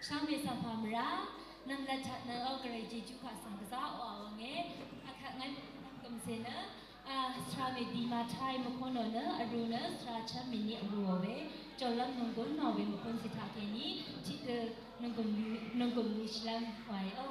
ช่างเมสัมภามระนั่งละชัดนั่งเอากระไรจีจุขาสังกษาอ๋อเงี้ยอาคางั้นกำเสนะสระเมดีมาไทยมุขโนนะอรุณสระชัดมินิอรัวเวจอลังนงกุลนอเวมุขนสิทธาเกนีที่นงกุลมิชลัมไว้อ๋อ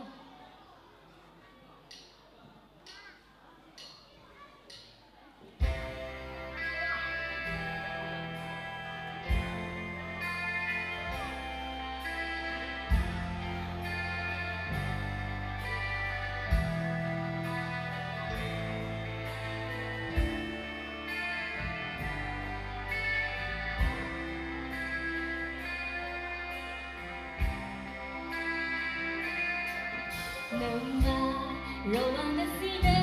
能啊，柔软的心的。